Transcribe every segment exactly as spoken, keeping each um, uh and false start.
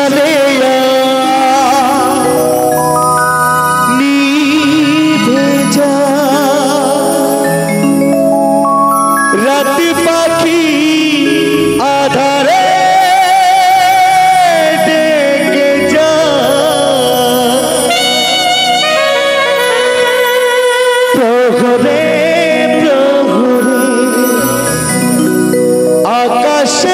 चले नीभे जा रात पाखी आधारे डेके जा प्रहरे प्रहरे आकाशे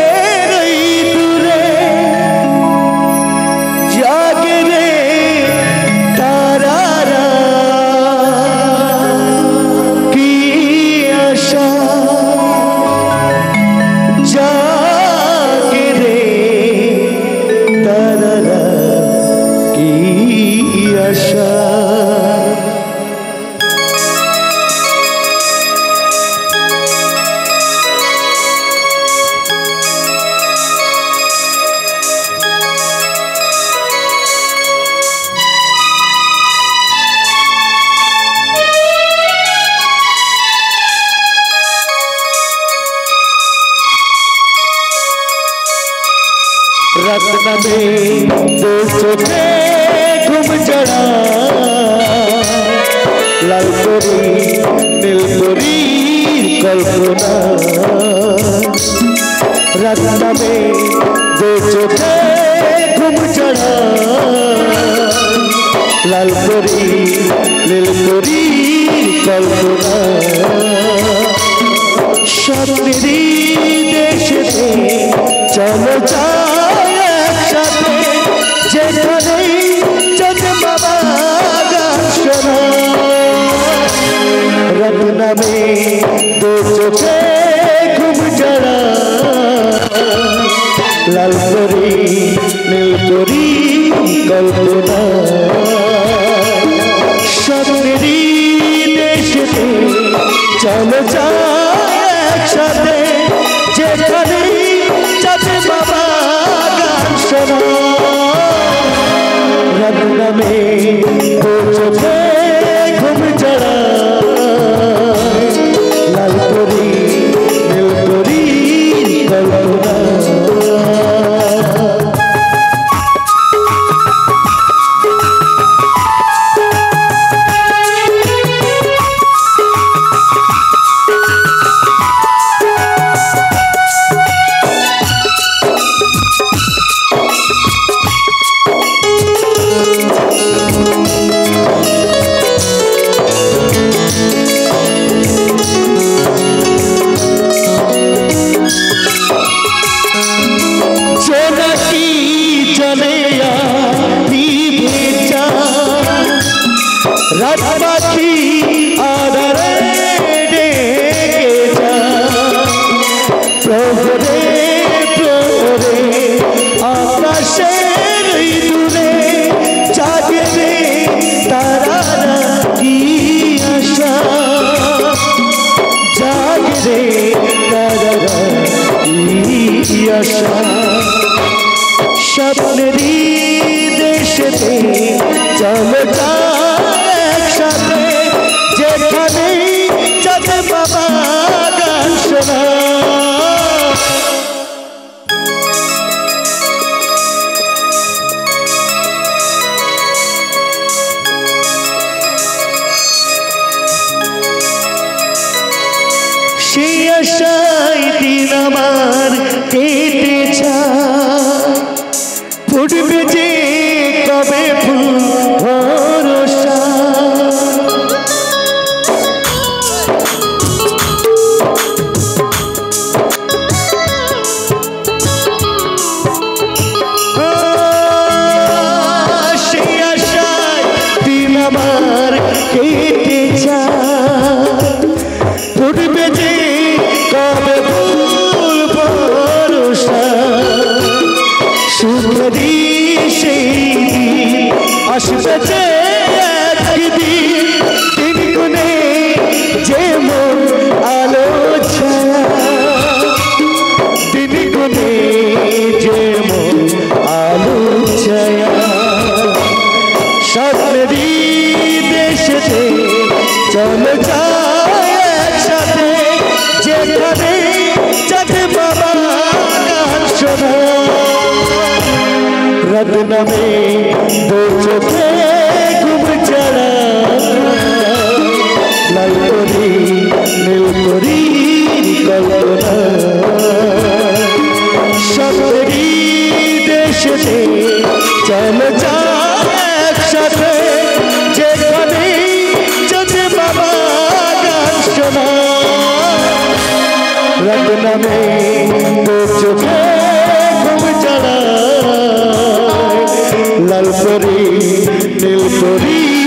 रत्न में दो छोटे घुम चढ़ा लाल परी नील परी कल्पना रत्न में दो छोटे घुम चढ़ा लाल परी नील परी कल्पना स्वप्नेरी देश में चलो जा रत्न में दो चोखे घुम चढ़ा लाल परी नील परी कल्पना स्वप्नेरी देश में चलो जा एकसाथे जेखाने जाते बाबा गान शोना रत्न में दो चोखे घुम चढ़ा लाल परी नील परी कल्पना रात पाखी आधारे डेके जा प्रहरे प्रहरे आकाशे दूरे जागे रे तारा की आशा जागे रे तारा की आशा स्वप्नेरी देश में चलो जा जेखाने जाते बाबा गान शोना से आशाय दिन आमार केटे যায় ফুটবে যে কবে ফুল ভরসা केटे যায় ফুটবে যে কবে ফুল ভরসা সুখেরই সেই দিন আসবে যে একদিন দিন গুনে যে মন আলো ছায়া দিন গুনে যে মন আলো ছায়া স্বপ্নেরই দেশেতে চলো যায় একসাথে যেখানে যাতে বাবা গান শোনা রাত নামে দু চোখে ঘুম ছাড়া লাল করি নীল করি কল্পনা স্বপ্নেরই দেশেতে চল যায় একসাথে যেখানে যদি বাবা গান শোনা রাত নামে দু চোখে ঘুম ছাড়া লাল করি নীল করি